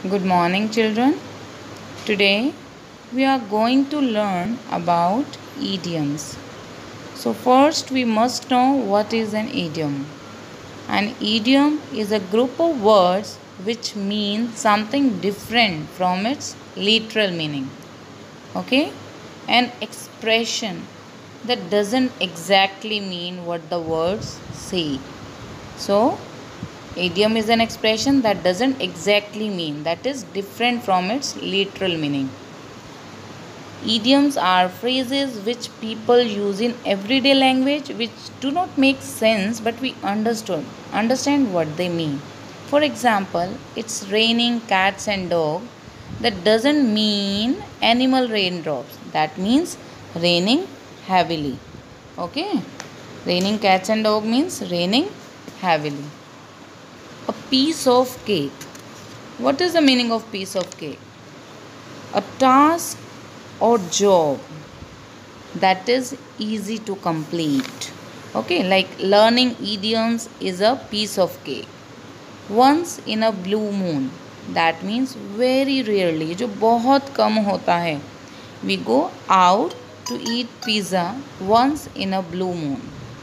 Good morning, children. Today we are going to learn about idioms. So, first we must know what is an idiom. An idiom is a group of words which mean something different from its literal meaning. Okay? An expression that doesn't exactly mean what the words say. So, idiom is an expression that doesn't exactly mean, that is different from its literal meaning. Idioms are phrases which people use in everyday language which do not make sense but we understand what they mean. For example, it's raining cats and dogs. That doesn't mean animal raindrops. That means raining heavily. Okay? Raining cats and dog means raining heavily. A piece of cake. What is the meaning of piece of cake? A task or job that is easy to complete. Okay, like learning idioms is a piece of cake. Once in a blue moon. That means very rarely, जो बहुत कम होता है. We go out to eat pizza once in a blue moon.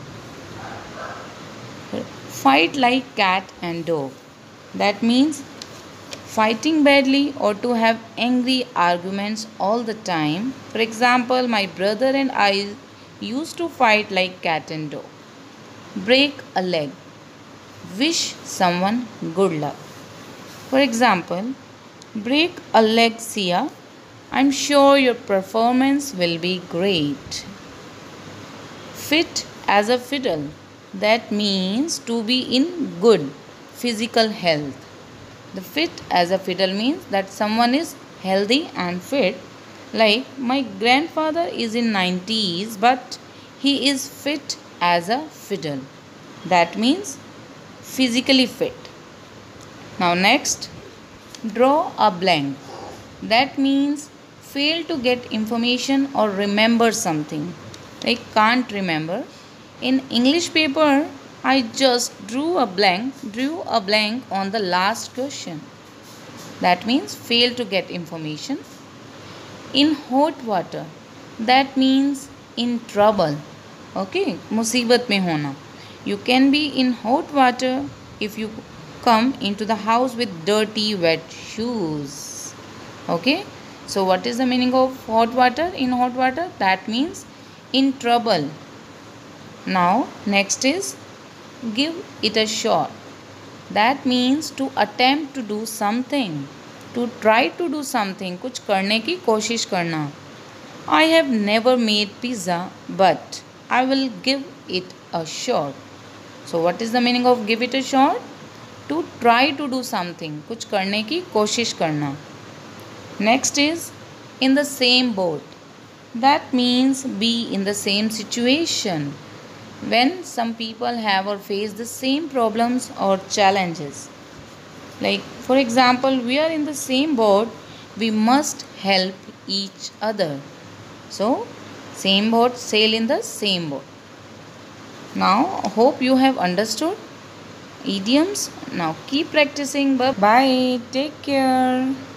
Fight like cat and dog. That means fighting badly or to have angry arguments all the time. For example, my brother and I used to fight like cat and dog. Break a leg. Wish someone good luck. For example, break a leg, Sia. I'm sure your performance will be great. Fit as a fiddle. That means to be in good physical health. The fit as a fiddle means that someone is healthy and fit. Like my grandfather is in 90s but he is fit as a fiddle. That means physically fit. Now next, draw a blank. That means fail to get information or remember something. Like can't remember. In English paper, I just drew a blank on the last question. That means fail to get information. In hot water, that means in trouble. Okay, मुसीबत में होना. You can be in hot water if you come into the house with dirty wet shoes. Okay, so what is the meaning of hot water? In hot water, that means in trouble. Now next is give it a shot. That means to attempt to do something. To try to do something. कुछ करने की कोशिश करना. I have never made pizza but I will give it a shot. So what is the meaning of give it a shot? To try to do something. कुछ करने की कोशिश करना. Next is in the same boat. That means be in the same situation. When some people have or face the same problems or challenges. Like for example, we are in the same boat, we must help each other. So, same boat, sail in the same boat. Now, hope you have understood idioms. Now, keep practicing. Bye. Take care.